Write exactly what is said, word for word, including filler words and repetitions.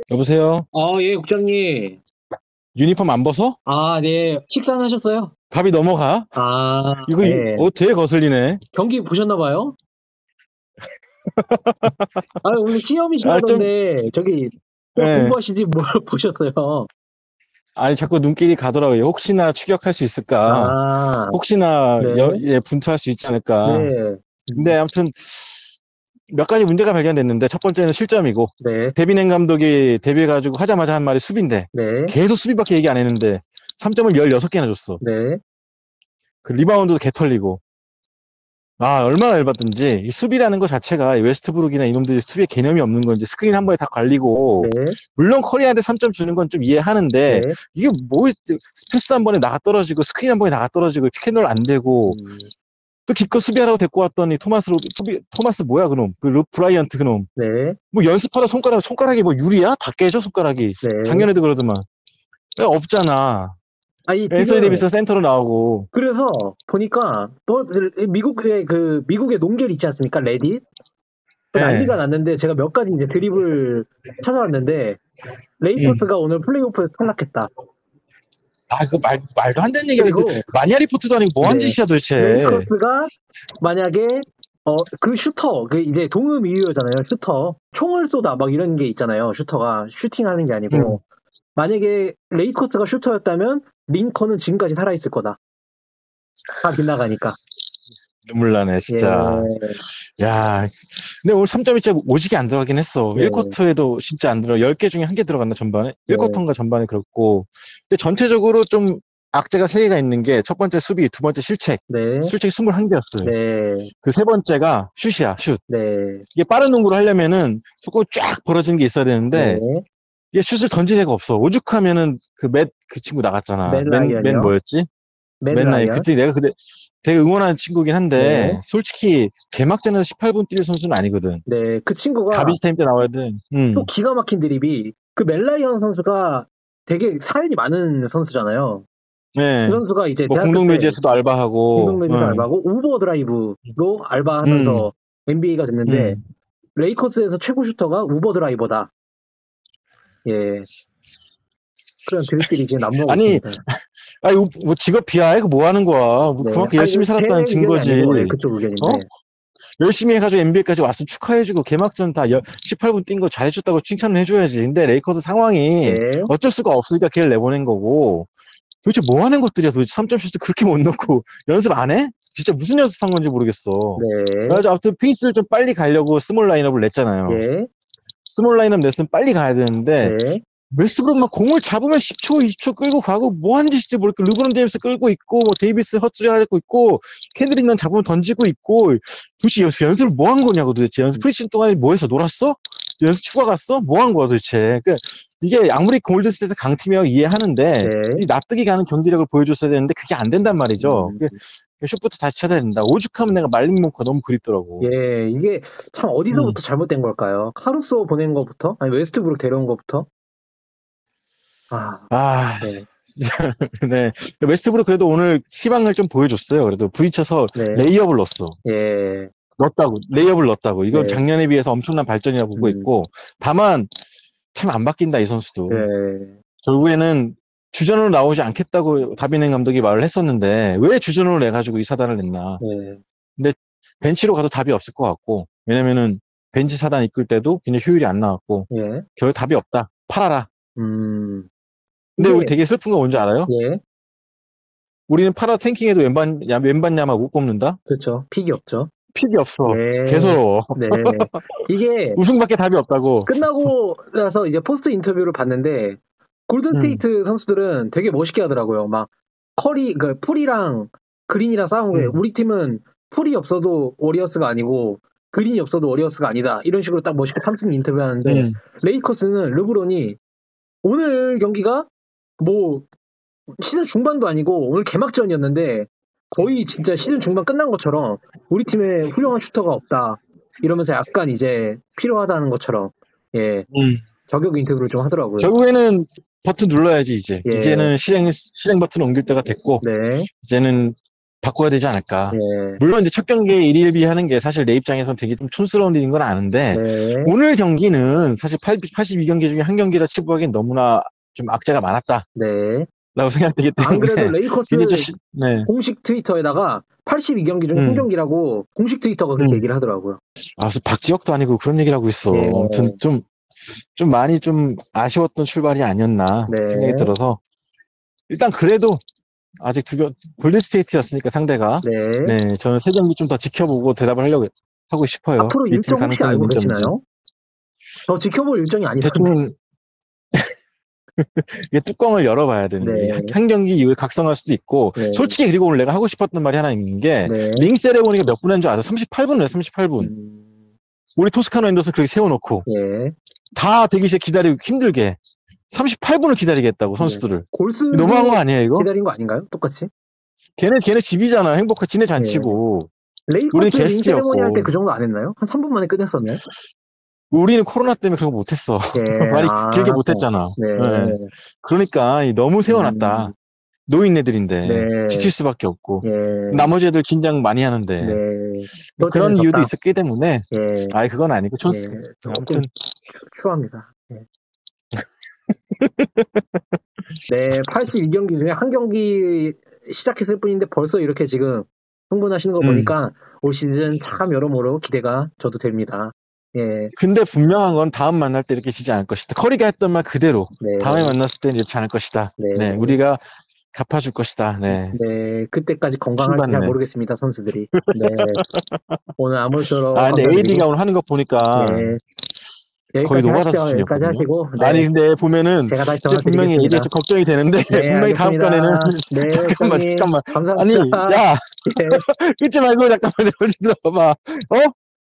여보세요? 아, 예, 국장님. 유니폼 안 벗어? 아, 네. 식사는 하셨어요? 답이 넘어가? 아, 이거, 이- 예. 어, 되게 거슬리네. 경기 보셨나 봐요? 아, 오늘 아, 좀, 시험이시라던데, 저기, 그냥 예. 공부하시지 뭘 보셨어요? 아니, 자꾸 눈길이 가더라고요. 혹시나 추격할 수 있을까? 아, 혹시나, 여, 네, 예, 분투할 수 있지 않을까? 네, 근데 음, 아무튼, 몇 가지 문제가 발견됐는데, 첫 번째는 실점이고, 네, 데비넨 감독이 데뷔해가지고 하자마자 한 말이 수비인데, 네, 계속 수비밖에 얘기 안 했는데, 삼 점을 열여섯 개나 줬어. 네, 그 리바운드도 개 털리고. 아, 얼마나 열받든지, 이 수비라는 것 자체가 웨스트브룩이나 이놈들이 수비에 개념이 없는 건지 스크린 한 번에 다 갈리고, 네, 물론 커리한테 삼 점 주는 건 좀 이해하는데, 네, 이게 뭐, 패스 한 번에 나가 떨어지고, 스크린 한 번에 나가 떨어지고, 피켓롤 안 되고, 음, 또 기껏 수비하라고 데리고 왔더니, 토마스, 로, 토비, 토마스 뭐야, 그놈. 그 루, 브라이언트 그놈. 네, 뭐 연습하다 손가락, 손가락이 뭐 유리야? 다 깨져, 손가락이. 네. 작년에도 그러더만. 야, 없잖아. 아니, 앤서니 지금, 데이비스가 센터로 나오고, 그래서 보니까, 뭐, 미국의 그, 미국의 농겔 있지 않습니까? 레딧? 예. 난리가 났는데, 제가 몇 가지 이제 드립을 찾아왔는데, 음. 레이커스가 오늘 플레이오프에서 탈락했다. 아, 그 말, 말도 안 되는 얘기가 있어. 그리고 마니아 리포트도 아니고 뭐 한 네 짓이야, 도대체. 레이커스가 만약에 어 그 슈터 그 이제 동음 이유잖아요. 슈터 총을 쏘다 막 이런 게 있잖아요. 슈터가 슈팅하는 게 음. 아니고 만약에 레이커스가 슈터였다면 링컨은 지금까지 살아 있을 거다. 다 빗나가니까. 눈물 나네, 예, 진짜. 야, 근데 오늘 삼 점이 진짜 오지게 안 들어가긴 했어. 예, 일 쿼터에도 진짜 안 들어. 열 개 중에 한 개 들어갔나, 전반에? 일 예, 쿼터인가 전반에 그렇고. 근데 전체적으로 좀 악재가 세 개가 있는 게, 첫 번째 수비, 두 번째 실책. 네, 실책이 이십일 개였어요. 네, 그 세 번째가 슛이야, 슛. 네, 이게 빠른 농구를 하려면은 조금 쫙 벌어지는 게 있어야 되는데, 네. 이게 슛을 던질 애가 없어. 오죽하면은 그 맷, 그 친구 나갔잖아. 맨 맨, 맨 라이언이요. 뭐였지? 맨 맨 나이. 라이언. 그때 내가 그때 되게 응원하는 친구긴 네, 한데, 솔직히 개막전에서 십팔 분 뛸 선수는 아니거든. 네. 그 친구가 가비지 타임 때 나와야 돼. 또 음. 기가 막힌 드립이 그 멜라이언 선수가 되게 사연이 많은 선수잖아요. 그 네. 선수가 이제 뭐 대학교 때 공동묘지에서도 알바하고, 공동매지도 음, 알바하고 우버 드라이브로 음, 알바하면서 엔비에이가 됐는데 음. 레이커스에서 최고 슈터가 우버 드라이버다. 예. 그런 드립들이 지금 난무하고 아니, 있습니다. 아니, 뭐 직업비야? 이거 뭐 하는 거야? 뭐 네. 그만큼 아니, 열심히 제 살았다는 의견이 증거지. 아니고 예, 그쪽 어? 의견인데. 열심히 해가지고 엔비에이까지 왔으면 축하해주고, 개막전 다 십팔 분 뛴 거 잘해줬다고 칭찬을 해줘야지. 근데 레이커스 상황이 네. 어쩔 수가 없으니까 걔를 내보낸 거고, 도대체 뭐 하는 것들이야? 도대체 삼 점 슛을 그렇게 못 넣고, 연습 안 해? 진짜 무슨 연습한 건지 모르겠어. 네. 그래가지고 아무튼 페이스를 좀 빨리 가려고 스몰 라인업을 냈잖아요. 예. 스몰 라인업 냈으면 빨리 가야 되는데, 네. 웨스트브룩 막 공을 잡으면 십 초, 이십 초 끌고 가고 뭐 하는 짓인지 모르겠고, 르브론 제임스 끌고 있고, 뭐 데이비스 헛주리하고 있고, 캔드릭 넌 잡으면 던지고 있고, 도대체 연습, 연습을 뭐 한 거냐고 도대체. 연습 프리시즌 동안에 뭐 해서 놀았어? 연습 휴가 갔어? 뭐 한 거야 도대체. 그 이게 아무리 골든스테이트 강팀이라고 이해하는데, 네. 이 납득이 가는 경기력을 보여줬어야 되는데 그게 안 된단 말이죠. 음, 그 슛부터 다시 찾아야 된다. 오죽하면 내가 말린 몽크가 너무 그립더라고. 예. 이게 참 음. 어디서부터 잘못된 걸까요? 카루소 보낸 거부터? 아니 웨스트브룩 데려온 거부터? 아, 아, 네. 네. 웨스트브룩 그래도 오늘 희망을 좀 보여줬어요. 그래도 부딪혀서 네. 레이업을 넣었어. 예. 넣었다고. 레이업을 넣었다고. 이건 네. 작년에 비해서 엄청난 발전이라고 보고 음, 있고. 다만, 참 안 바뀐다, 이 선수도. 네. 결국에는 주전으로 나오지 않겠다고 다비넨 감독이 말을 했었는데, 왜 주전으로 내가지고 이 사단을 냈나. 네. 근데 벤치로 가도 답이 없을 것 같고, 왜냐면은 벤치 사단 이끌 때도 굉장히 효율이 안 나왔고, 예. 결국 답이 없다. 팔아라. 음, 근데 우리 이게, 되게 슬픈 거 뭔지 알아요? 예, 우리는 팔아 탱킹해도 왼반, 야- 왼반야마 못 뽑는다? 그렇죠. 픽이 없죠. 픽이 없어. 예, 개서러워. 네. 이게 우승밖에 답이 없다고. 끝나고 나서 이제 포스트 인터뷰를 봤는데, 음, 골든스테이트 선수들은 되게 멋있게 하더라고요. 막, 커리, 그, 풀이랑 그린이랑 싸운 거예요. 음, 우리 팀은 풀이 없어도 워리어스가 아니고, 그린이 없어도 워리어스가 아니다. 이런 식으로 딱 멋있게 삼 분 인터뷰 하는데, 음, 레이커스는 르브론이 오늘 경기가 뭐, 시즌 중반도 아니고 오늘 개막전이었는데 거의 진짜 시즌 중반 끝난 것처럼 우리 팀에 훌륭한 슈터가 없다 이러면서 약간 이제 필요하다는 것처럼 예 음. 저격 인터뷰를 좀 하더라고요. 결국에는 버튼 눌러야지, 이제. 예, 이제는 실행, 실행 버튼 옮길 때가 됐고, 네, 이제는 바꿔야 되지 않을까. 네. 물론 이제 첫 경기에 일 일 비하는 게 사실 내 입장에서는 되게 좀 촌스러운 일인 건 아는데 네. 오늘 경기는 사실 팔십이 경기 중에 한 경기라 치부하기엔 너무나 좀 악재가 많았다. 네. 라고 생각되기 안 그래도 때문에 레이커스 굉장히 좀 시- 네. 공식 트위터에다가 팔십이 경기 중에 한 음. 경기라고 공식 트위터가 그렇게 음. 얘기를 하더라고요. 아, 무슨 박지혁도 아니고 그런 얘기를 하고 있어. 네. 아무튼 좀, 좀 많이 좀 아쉬웠던 출발이 아니었나 네. 생각이 들어서 일단 그래도 아직 두 경, 골든스테이트였으니까 상대가 네. 네, 저는 세 경기 좀 더 지켜보고 대답을 하려고 하고 싶어요. 앞으로 이 팀 일정 혹시 가능성이 알고 있는지 없는지. 계시나요? 더 지켜볼 일정이 아니던데. 대충 이게 뚜껑을 열어봐야 되는 네. 게 한, 한 경기 이후에 각성할 수도 있고 네. 솔직히 그리고 오늘 내가 하고 싶었던 말이 하나 있는 게 네. 링 세레모니가 몇 분인 줄 알아? 삼십팔 분이에요. 삼십팔 분. 음, 우리 토스카노 앤더슨 그렇게 세워놓고 예. 다 대기실에 기다리고 힘들게 삼십팔 분을 기다리겠다고 네. 선수들을. 골스 너무한 거 아니에요 이거? 기다린 거 아닌가요? 똑같이? 걔네 걔네 집이잖아. 행복한 지네 잔치고. 우리는 레이커스 링 게스트였고. 세레모니 할 때 그 정도 안 했나요? 한 삼 분 만에 끝냈었나요? 우리는 코로나 때문에 그런 거 못했어. 네. 많이 아, 길게 못했잖아. 네. 네. 그러니까 이 너무 세워놨다. 음, 노인네들인데 네. 지칠 수밖에 없고 예. 나머지 애들 긴장 많이 하는데 네. 뭐 그런 때문에 이유도 졌다. 있었기 때문에 예. 아예 그건 아니고 촌 예. 조금 아무튼 추합니다. 예. 네, 팔십이 경기 중에 한 경기 시작했을 뿐인데 벌써 이렇게 지금 흥분하시는 거 음. 보니까 올 시즌 참 여러모로 기대가 저도 됩니다. 예, 근데 분명한 건 다음 만날 때 이렇게 지지 않을 것이다. 커리가 했던 말 그대로 네, 다음에 만났을 때는 이렇지 않을 것이다. 네. 네, 우리가 갚아줄 것이다. 네. 네, 그때까지 건강할지 잘 킹받네. 모르겠습니다, 선수들이. 네, 오늘 아무쪼록 아 근데 감사드리고, 에이디가 오늘 하는 거 보니까 네, 거의 여기까지 노가다 하시죠. 여기까지 수준이었거든요. 하시고, 네, 아니 근데 보면은 제가 다시 진짜 분명히 전화드리겠습니다. 에이디가 좀 걱정이 되는데 네, 분명히 다음 알겠습니다. 건에는 네, 잠깐만 형님, 잠깐만 아니 감사합니다. 야 네. 끊지 말고 잠깐만 내가 좀 들어봐 어?